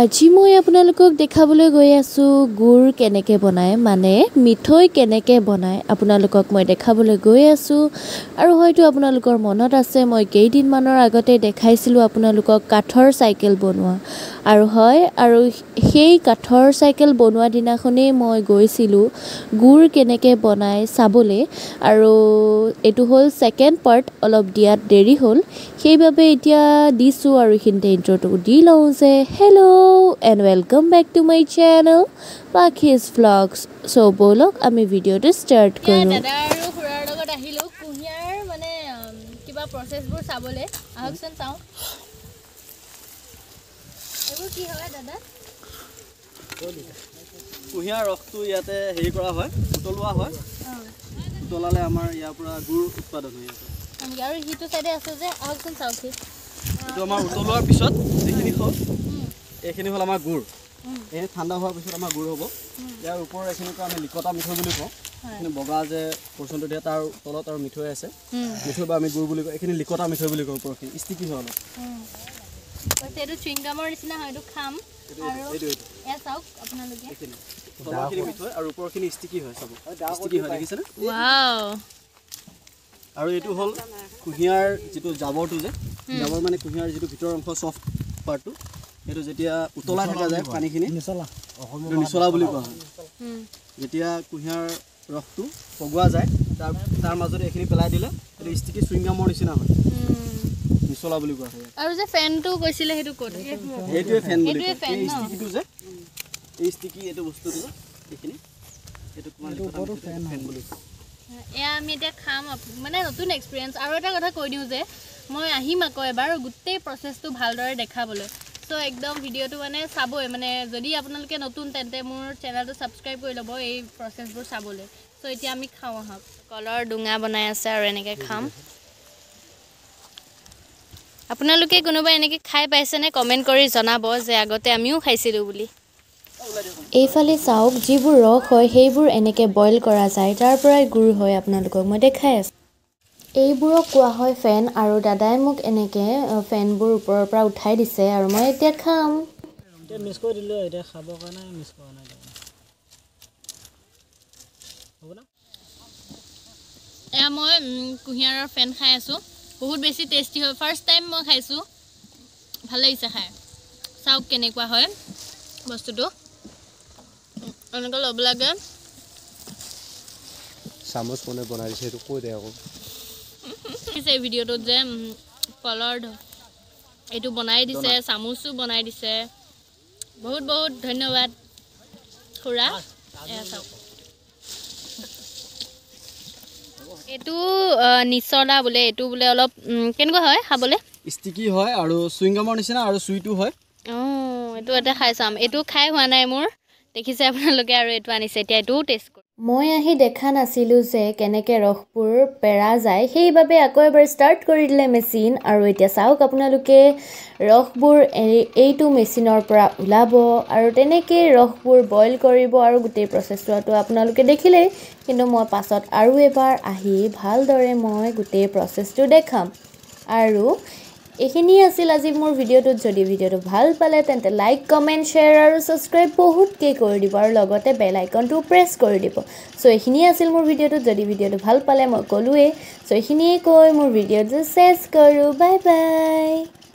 আজি মই আপোনালোকক দেখাবলৈ গৈ আছো গুৰ কেনেকে বনায় মানে মিঠৈ কেনেকে বনায় আপোনালোকক মই দেখাবলৈ গৈ আছো আৰু হয়তো আপোনালোকৰ মনত আছে মই কেইদিন মানৰ আগতে দেখাইছিলো আপোনালোকক কাঠৰ সাইকেল বনোৱা আৰু হয় আৰু সেই কাঠৰ সাইকেল বনোৱা দিনাখনেই মই গৈছিলো গুৰ কেনেকে বনায় চাবলৈ আৰু এটো হল সেকেন্ড পাৰ্ট অলপ দিয়াত দেৰি হল সেইবাবে এতিয়া দিছো আৰু ইখিনতে ইন্ট্ৰোটো দি লওঁ যে hello and welcome back to my channel Pakhi's vlogs so bolok ami video to start koru dada aru hurar logot ahilo kuhiar mane kiba process bur sabole ahokson saw ebo ki hoy dada কুহিয়াৰ ৰসটো ইয়াতে হেৰি কৰা হয় উতলোৱা হয় উতলালে আমাৰ ইয়াৰ পৰা গুৰ উৎপাদন হৈ আছে আৰু হিটো সাইডে আছে যে ahokson saw কি তো আমাৰ উতলোৱাৰ পিছত এইখিনি হল আমাৰ গুৰ এই ঠাণ্ডা হোৱাৰ পিছত আমাৰ গুৰ হ'ব ইয়াৰ ওপৰৰ এখিনিক আমি লিকতা মিঠৈ বুলি কওঁ এখিনি বগা যে পৰ্চনটো দিয়া তাৰ তলত আৰু মিঠৈ আছে মিঠৈ বা আমি গুৰ বুলি কওঁ এখিনি লিকতা মিঠৈ বুলি কওঁ ওপৰখিনি ষ্টিকি হয় অলপ তেটো চুইংগামৰ নিচিনা হয় এটো খাম আৰু এ চাওক আপোনালোকে তলৰখিনি মিঠৈ আৰু ওপৰখিনি ষ্টিকি হয় চাব ষ্টিকি হয় দেখিছেনে ওৱাও আৰু এটো হল কুহিয়াৰ যেটো জাবৰটো যে জাবৰ মানে কুহিয়াৰ যেটো ভিতৰ অংশ সফট পাৰ্টটো এটো যেতিয়া উতলা থকা যায় পানীখিনি নিছলা বুলি কোৱা হয় যেতিয়া কুহিয়াৰ ৰসটো পগোৱা যায় তাৰ মাজতে এখিনি পেলাই দিলে এটো ষ্টিকি চুইংগামৰ নিচিনা হয় নিছলা বুলি কোৱা হয় আৰু যে ফেনটো কৈছিলে হেতু কোড হেতুৱে ফেন বুলি কয় এই ষ্টিকিটো যে এই ষ্টিকি এটো বস্তুটো এখিনি এটো কোৱা ফেন বুলি কয় এয়া আমি এটা খাম মানে নতুন এক্সপেৰিয়েন্স আৰু এটা কথা কৈ দিও যে মই আহিম আকৌ এবাৰ গুটেই প্ৰসেসটো ভালদৰে দেখাবলৈ সো একদম ভিডিওটো মানে চাবই মানে যদি আপোনালোকে নতুন তেন্তে মোৰ চেনেলটো সাবস্ক্ৰাইব কৰি লব এই প্ৰসেসবোৰ চাবলৈ সো এতিয়া আমি খাও আহক কলৰ ডুঙা বনাই আছে আৰু এনেকে খাম আপোনালোকে কোনোবা এনেকে খাই পাইছে নে কমেন্ট কৰি জনাব যে আগতে আমিও খাইছিলো বুলি এইফালে চাওক যিবোৰ ৰস হয় সেইবোৰ এনেকে বইল কৰা যায় তাৰ পৰাই গুৰ হয় আপোনালোকক মই দেখাই আছো এইবোৰক কোৱা হয় ফেন আৰু দাদাই মোক এনেকে ফেনবোৰ ওপৰৰ পৰা উঠাই দিছে আৰু মই এতিয়া খাম এটা মিস কৰি দিলো এটা খাব কাৰণে মিস কৰা নাই হ'ব না এয়া মই কুহিয়াৰৰ ফেন খাই আছো বহুত বেছি টেস্টি হয় ফাৰ্স্ট টাইম মই খাইছো ভাল লাগিছে খাই চাওক কেনেকুৱা হয় বস্তুটো এনেকৈ লব লাগে চামুচ কোনে বনাই দিছে এটো কৈ দে আকৌ এই ভিডিওটো যে কলৰ এটো বনাই দিছে চামুচো বনাই দিছে বহুত বহুত ধন্যবাদ খুৰা এয়া চাওক এটো নিছলা বলে এটো বলে অলপ কেনেকুৱা হয় খাবলে ষ্টিকি হয় আৰু চুইংগামৰ নিচিনা আৰু সুইটু হয় এটো এটা খাই চাম এটো খাই হোৱা নাই মোৰ দেখিছে আপোনালোকে আৰু এটো আনিছে এতিয়া এটো টেষ্ট কৰি মই আহি দেখা নাছিলো যে কেনেকে ৰসবোৰ পেৰা যায় সেইবাবে আকৌ এবাৰ ষ্টাৰ্ট কৰি দিলে মেচিন আৰু এতিয়া চাওক আপোনালোকে ৰসবোৰ এইটো মেচিনৰ পৰা উলাব আৰু তেনেকে ৰসবোৰ বইল কৰিব আৰু গোটেই প্ৰসেসটো আপোনালোকে দেখিলে কিন্তু মই পাছত আৰু এবাৰ আহি ভালদৰে মই গোটেই প্ৰসেসটো দেখাম আৰু এখিনি আছিল আজি মোৰ ভিডিওটো যদি ভিডিওটো ভাল পালে তেন্তে লাইক কমেন্ট শেয়াৰ আৰু সাবস্ক্ৰাইব বহুত কে কৰি দিব আৰু লগতে বেল আইকনটো প্ৰেছ কৰি দিব সো এখিনি আছিল মোৰ ভিডিওটো যদি ভিডিওটো ভাল পালে মই কলোৱে সো এখিনিয়ে কৈ মোৰ ভিডিওটো শেষ কৰো বাই বাই